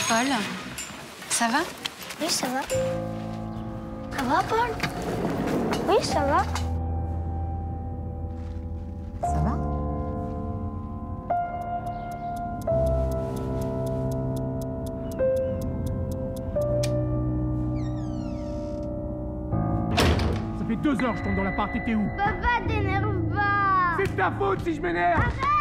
Paul, ça va? Oui, ça va. Ça va, Paul? Oui, ça va. Ça va? Ça fait 2 heures que je tombe dans l'appart, t'étais où? Papa, t'énerve pas. C'est de ta faute si je m'énerve. Arrête.